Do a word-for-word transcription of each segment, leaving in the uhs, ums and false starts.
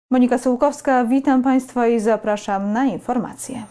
Monika Sułkowska, witam Państwa i zapraszam na informacje.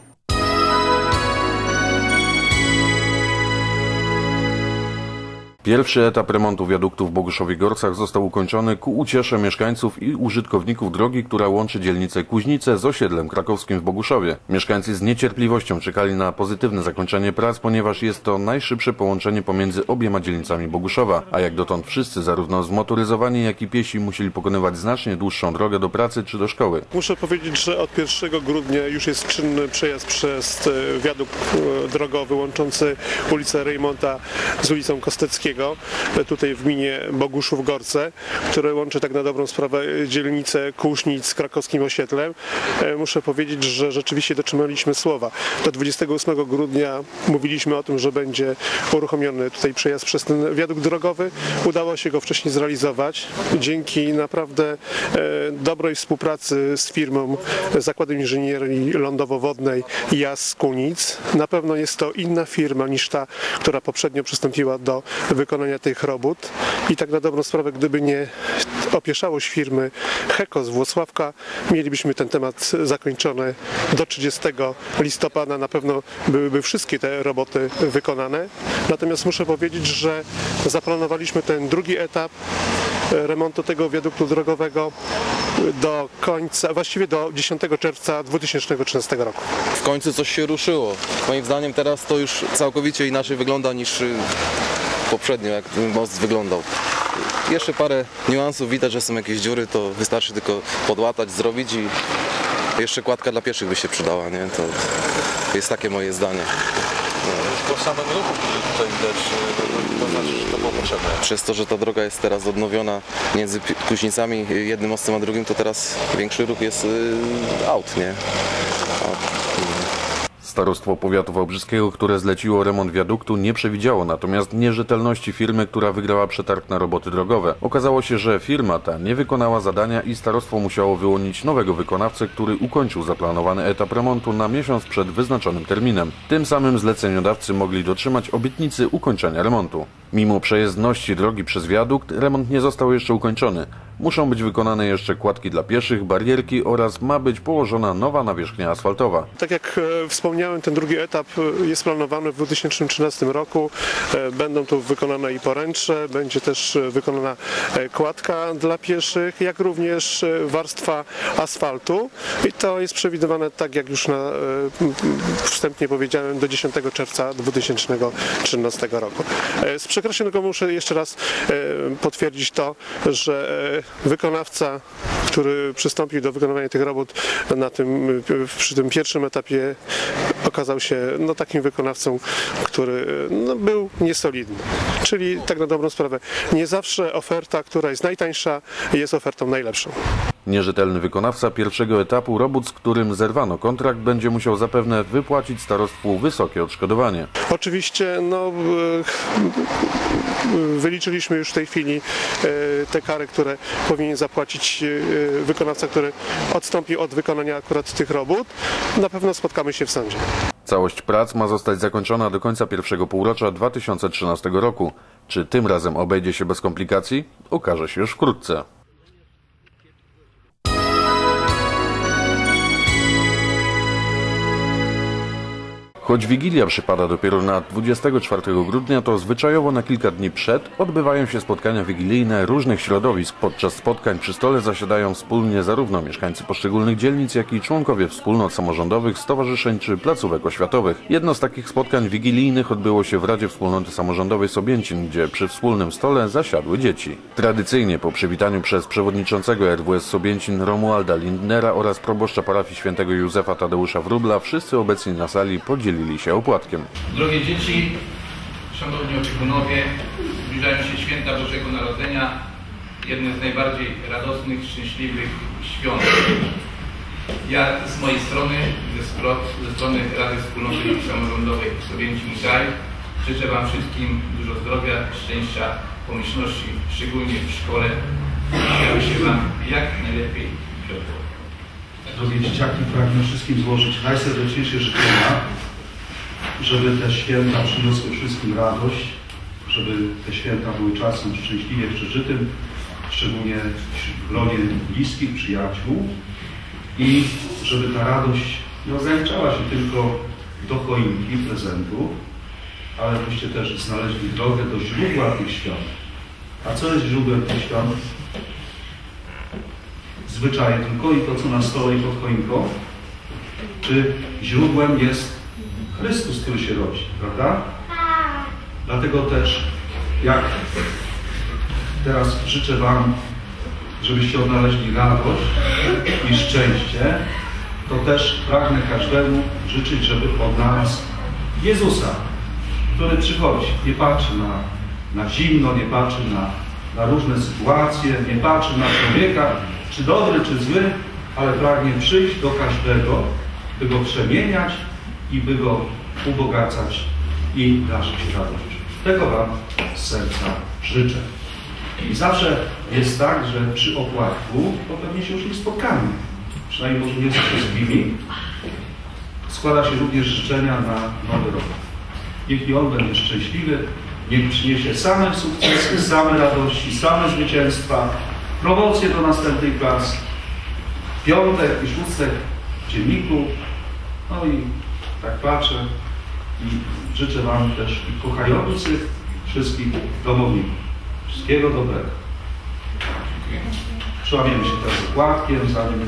Pierwszy etap remontu wiaduktu w Boguszowie-Gorcach został ukończony ku uciesze mieszkańców i użytkowników drogi, która łączy dzielnicę Kuźnice z osiedlem krakowskim w Boguszowie. Mieszkańcy z niecierpliwością czekali na pozytywne zakończenie prac, ponieważ jest to najszybsze połączenie pomiędzy obiema dzielnicami Boguszowa, a jak dotąd wszyscy, zarówno zmotoryzowani, jak i piesi, musieli pokonywać znacznie dłuższą drogę do pracy czy do szkoły. Muszę powiedzieć, że od pierwszego grudnia już jest czynny przejazd przez wiadukt drogowy łączący ulicę Rejmonta z ulicą Kosteckiego, tutaj w gminie Boguszów-Gorce, które łączy tak na dobrą sprawę dzielnicę Kuźnic z krakowskim osiedlem. Muszę powiedzieć, że rzeczywiście dotrzymaliśmy słowa. Do dwudziestego ósmego grudnia mówiliśmy o tym, że będzie uruchomiony tutaj przejazd przez ten wiadukt drogowy. Udało się go wcześniej zrealizować dzięki naprawdę dobrej współpracy z firmą Zakładem Inżynierii Lądowo-Wodnej J A S z Kunic. Na pewno jest to inna firma niż ta, która poprzednio przystąpiła do wykonania tych robót i tak na dobrą sprawę, gdyby nie opieszałość firmy Heko z Włocławka, mielibyśmy ten temat zakończony do trzydziestego listopada. Na pewno byłyby wszystkie te roboty wykonane. Natomiast muszę powiedzieć, że zaplanowaliśmy ten drugi etap remontu tego wiaduktu drogowego do końca, właściwie do dziesiątego czerwca dwa tysiące trzynastego roku. W końcu coś się ruszyło. Moim zdaniem teraz to już całkowicie inaczej wygląda niż poprzednio, jak ten most wyglądał. Jeszcze parę niuansów, widać, że są jakieś dziury, to wystarczy tylko podłatać, zrobić i jeszcze kładka dla pieszych by się przydała, nie? To jest takie moje zdanie. Po samym ruchu, który tutaj widać, to znaczy, że to było potrzebne. Przez to, że ta droga jest teraz odnowiona między Kuźnicami, jednym mostem a drugim, to teraz większy ruch jest aut, nie? Starostwo Powiatu Wałbrzyskiego, które zleciło remont wiaduktu, nie przewidziało natomiast nierzetelności firmy, która wygrała przetarg na roboty drogowe. Okazało się, że firma ta nie wykonała zadania i starostwo musiało wyłonić nowego wykonawcę, który ukończył zaplanowany etap remontu na miesiąc przed wyznaczonym terminem. Tym samym zleceniodawcy mogli dotrzymać obietnicy ukończenia remontu. Mimo przejezdności drogi przez wiadukt, remont nie został jeszcze ukończony. Muszą być wykonane jeszcze kładki dla pieszych, barierki oraz ma być położona nowa nawierzchnia asfaltowa. Tak jak wspomniałem, ten drugi etap jest planowany w dwa tysiące trzynastym roku. Będą tu wykonane i poręcze, będzie też wykonana kładka dla pieszych, jak również warstwa asfaltu. I to jest przewidywane, tak jak już na, wstępnie powiedziałem, do dziesiątego czerwca dwa tysiące trzynastego roku. Z przekreślonego muszę jeszcze raz potwierdzić to, że wykonawca, który przystąpił do wykonywania tych robót na tym, przy tym pierwszym etapie, okazał się no, takim wykonawcą, który no, był niesolidny. Czyli tak na dobrą sprawę, nie zawsze oferta, która jest najtańsza, jest ofertą najlepszą. Nierzetelny wykonawca pierwszego etapu robót, z którym zerwano kontrakt, będzie musiał zapewne wypłacić starostwu wysokie odszkodowanie. Oczywiście no, wyliczyliśmy już w tej chwili te kary, które powinien zapłacić wykonawca, który odstąpił od wykonania akurat tych robót. Na pewno spotkamy się w sądzie. Całość prac ma zostać zakończona do końca pierwszego półrocza dwa tysiące trzynastego roku. Czy tym razem obejdzie się bez komplikacji? Okaże się już wkrótce. Choć Wigilia przypada dopiero na dwudziestego czwartego grudnia, to zwyczajowo na kilka dni przed odbywają się spotkania wigilijne różnych środowisk. Podczas spotkań przy stole zasiadają wspólnie zarówno mieszkańcy poszczególnych dzielnic, jak i członkowie wspólnot samorządowych, stowarzyszeń czy placówek oświatowych. Jedno z takich spotkań wigilijnych odbyło się w Radzie Wspólnoty Samorządowej Sobięcin, gdzie przy wspólnym stole zasiadły dzieci. Tradycyjnie po przywitaniu przez przewodniczącego R W S Sobięcin Romualda Lindnera oraz proboszcza parafii świętego Józefa Tadeusza Wróbla wszyscy obecni na sali podzielili się opłatkiem. Drogie dzieci, szanowni opiekunowie, zbliżają się święta Bożego Narodzenia, jedne z najbardziej radosnych, szczęśliwych świąt. Ja z mojej strony, ze, ze strony Rady Wspólnoty Samorządowej Sobięcin-Kraj, życzę Wam wszystkim dużo zdrowia, szczęścia, pomyślności, szczególnie w szkole, aby się Wam jak najlepiej wiodło. Drogie dzieciaki, pragnę wszystkim złożyć najserdeczniejsze życzenia, żeby te święta przyniosły wszystkim radość, żeby te święta były czasem szczęśliwie przeżytym, szczególnie w gronie bliskich, przyjaciół i żeby ta radość nie ograniczała się tylko do choinki, prezentów, ale byście też znaleźli drogę do źródła tych świąt. A co jest źródłem tych świąt? Zwyczaje tylko i to, co na stole i pod choinką? Czy źródłem jest Chrystus, który się rodzi, prawda? Dlatego też, jak teraz życzę Wam, żebyście odnaleźli radość i szczęście, to też pragnę każdemu życzyć, żeby odnalazł Jezusa, który przychodzi, nie patrzy na, na zimno, nie patrzy na, na różne sytuacje, nie patrzy na człowieka, czy dobry, czy zły, ale pragnie przyjść do każdego, by go przemieniać i by go ubogacać i darzyć radość. Tego Wam z serca życzę. I zawsze jest tak, że przy opłatku to pewnie się już nie spotkamy. Przynajmniej może nie wszystkimi. Składa się również życzenia na nowy rok. Niech i on będzie szczęśliwy, niech przyniesie same sukcesy, same radości, same zwycięstwa, promocje do następnych klas, piątek i szóstek w dzienniku. No i tak patrzę i życzę Wam też i kochających wszystkich domowników. Wszystkiego dobrego. Przełamiemy się teraz opłatkiem, zanim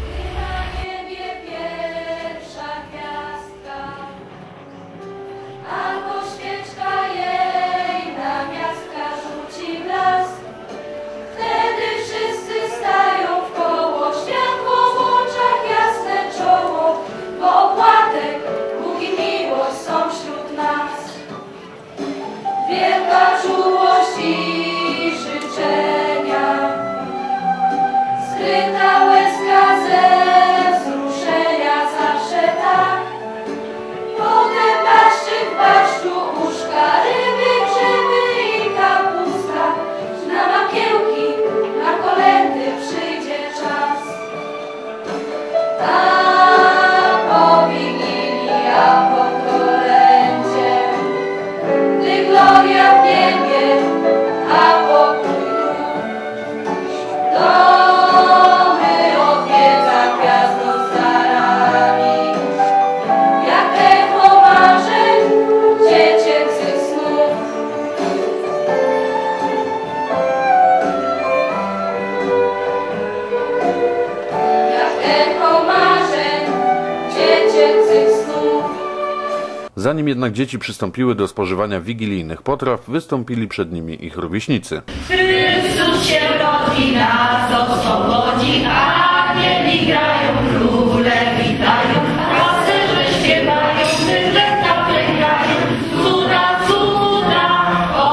Zanim jednak dzieci przystąpiły do spożywania wigilijnych potraw, wystąpili przed nimi ich rówieśnicy. Chrystus się rodzi, nas oswobodzi, anieli grają, króle witają, pasterze śpiewają, zwierzęta klękają, cuda, cuda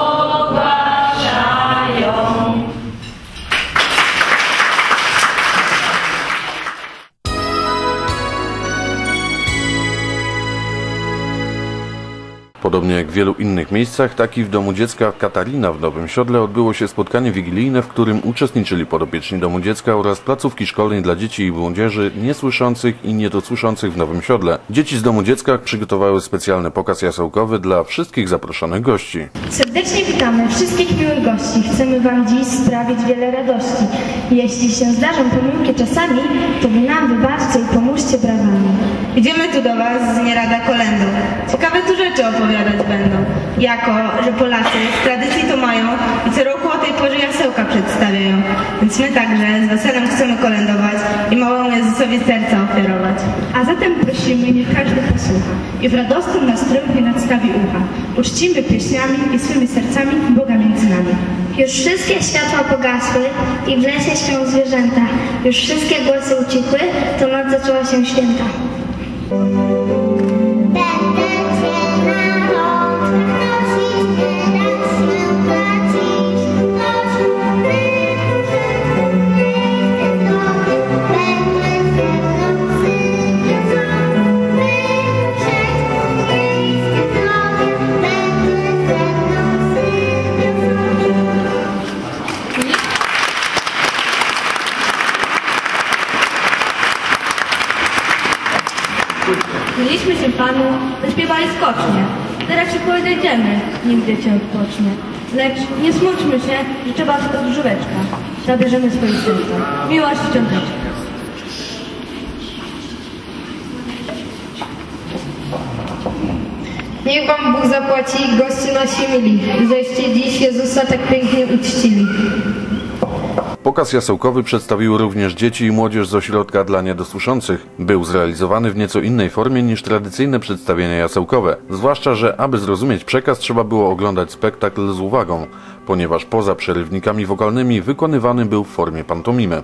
ogłaszają. Podobnie jak w wielu innych miejscach, tak i w Domu Dziecka Katarina w Nowym Siodle odbyło się spotkanie wigilijne, w którym uczestniczyli podopieczni Domu Dziecka oraz placówki szkolnej dla dzieci i młodzieży niesłyszących i niedosłyszących w Nowym Siodle. Dzieci z Domu Dziecka przygotowały specjalny pokaz jasełkowy dla wszystkich zaproszonych gości. Serdecznie witamy wszystkich miłych gości. Chcemy Wam dziś sprawić wiele radości. Jeśli się zdarzą pomyłki czasami, to Wy nam wybaczcie i pomóżcie brawami. Idziemy tu do Was z nierada kolędą. Ciekawe tu rzeczy opowiadać będą. Jako, że Polacy w tradycji to mają i co roku o tej porze jasełka przedstawiają. Więc my także z weselem chcemy kolędować i małemu Jezusowi serca ofiarować. A zatem prosimy, niech każdy posłucha i w radosnym nastroju nadstawi ucha. Uczcimy pieśniami i swymi sercami Boga między nami. Już wszystkie światła pogasły i w lesie śpią zwierzęta. Już wszystkie głosy ucichły, to noc zaczęła się święta. Mieliśmy się Panu, zaśpiewali skocznie. Teraz się podejdziemy, nigdy Cię odpocznie. Lecz nie smućmy się, że trzeba tylko drzeweczka. Zabierzemy swoje serca. Miłość w cząsteczkę. Niech Wam Bóg zapłaci, goście nasi mili, żeście dziś Jezusa tak pięknie uczcili. Pokaz jasełkowy przedstawiły również dzieci i młodzież z ośrodka dla niedosłyszących. Był zrealizowany w nieco innej formie niż tradycyjne przedstawienia jasełkowe. Zwłaszcza, że aby zrozumieć przekaz, trzeba było oglądać spektakl z uwagą, ponieważ poza przerywnikami wokalnymi wykonywany był w formie pantomimy.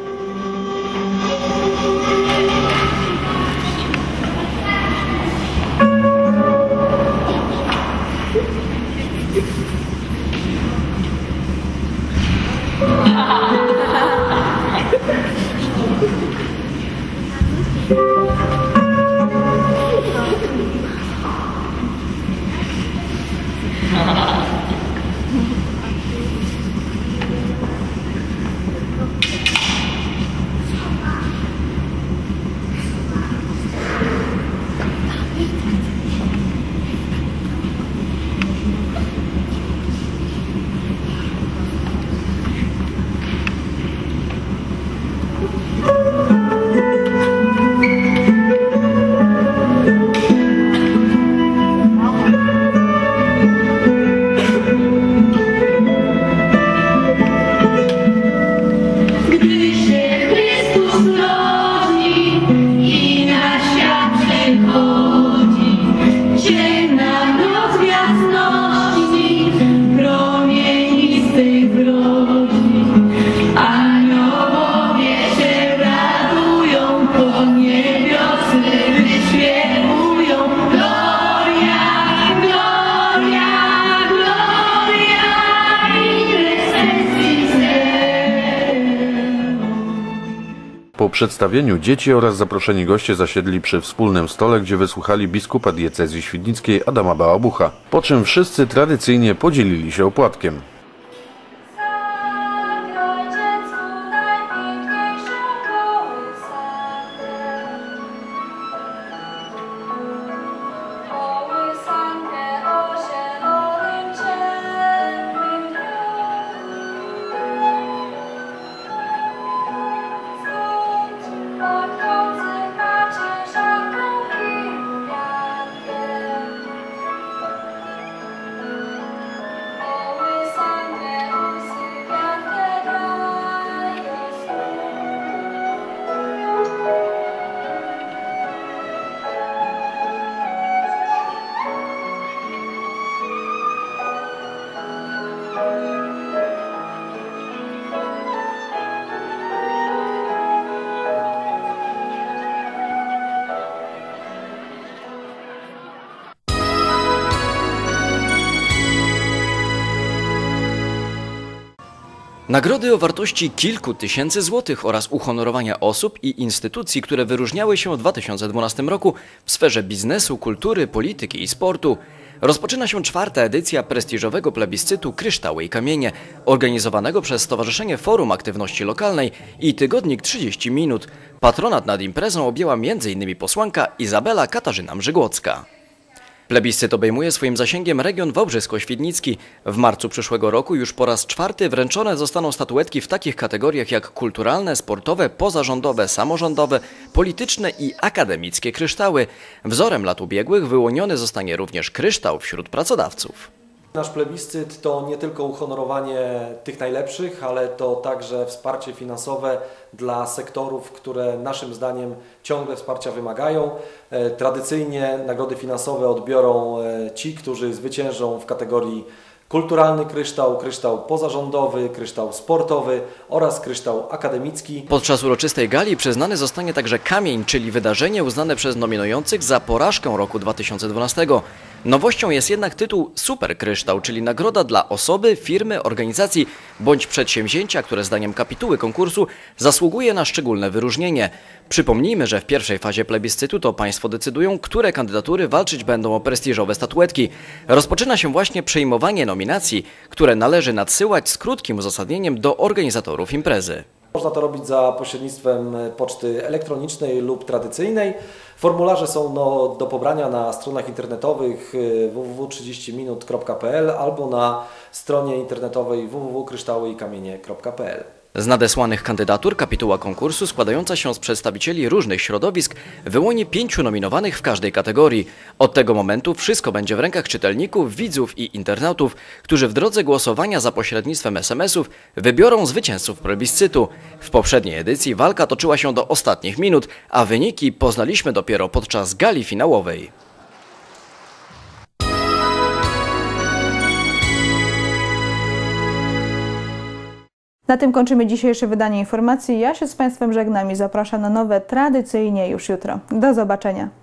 Po przedstawieniu dzieci oraz zaproszeni goście zasiedli przy wspólnym stole, gdzie wysłuchali biskupa diecezji świdnickiej Adama Bałabucha, po czym wszyscy tradycyjnie podzielili się opłatkiem. Nagrody o wartości kilku tysięcy złotych oraz uhonorowania osób i instytucji, które wyróżniały się w dwa tysiące dwunastym roku w sferze biznesu, kultury, polityki i sportu. Rozpoczyna się czwarta edycja prestiżowego plebiscytu Kryształy i Kamienie, organizowanego przez Stowarzyszenie Forum Aktywności Lokalnej i tygodnik trzydzieści minut. Patronat nad imprezą objęła między innymi posłanka Izabela Katarzyna Mrzygłocka. Plebiscyt obejmuje swoim zasięgiem region wałbrzysko-świdnicki. W marcu przyszłego roku już po raz czwarty wręczone zostaną statuetki w takich kategoriach jak kulturalne, sportowe, pozarządowe, samorządowe, polityczne i akademickie kryształy. Wzorem lat ubiegłych wyłoniony zostanie również kryształ wśród pracodawców. Nasz plebiscyt to nie tylko uhonorowanie tych najlepszych, ale to także wsparcie finansowe dla sektorów, które naszym zdaniem ciągle wsparcia wymagają. Tradycyjnie nagrody finansowe odbiorą ci, którzy zwyciężą w kategorii kulturalny kryształ, kryształ pozarządowy, kryształ sportowy oraz kryształ akademicki. Podczas uroczystej gali przyznany zostanie także kamień, czyli wydarzenie uznane przez nominujących za porażkę roku dwa tysiące dwunastego. Nowością jest jednak tytuł Super Kryształ, czyli nagroda dla osoby, firmy, organizacji bądź przedsięwzięcia, które zdaniem kapituły konkursu zasługuje na szczególne wyróżnienie. Przypomnijmy, że w pierwszej fazie plebiscytu to państwo decydują, które kandydatury walczyć będą o prestiżowe statuetki. Rozpoczyna się właśnie przyjmowanie nominacji, które należy nadsyłać z krótkim uzasadnieniem do organizatorów imprezy. Można to robić za pośrednictwem poczty elektronicznej lub tradycyjnej. Formularze są no, do pobrania na stronach internetowych w w w kropka trzydzieści minut kropka p l albo na stronie internetowej w w w kropka kryształy i kamienie kropka p l. Z nadesłanych kandydatur kapituła konkursu składająca się z przedstawicieli różnych środowisk wyłoni pięciu nominowanych w każdej kategorii. Od tego momentu wszystko będzie w rękach czytelników, widzów i internautów, którzy w drodze głosowania za pośrednictwem es em esów wybiorą zwycięzców plebiscytu. W poprzedniej edycji walka toczyła się do ostatnich minut, a wyniki poznaliśmy dopiero podczas gali finałowej. Na tym kończymy dzisiejsze wydanie informacji. Ja się z Państwem żegnam i zapraszam na nowe tradycyjnie już jutro. Do zobaczenia.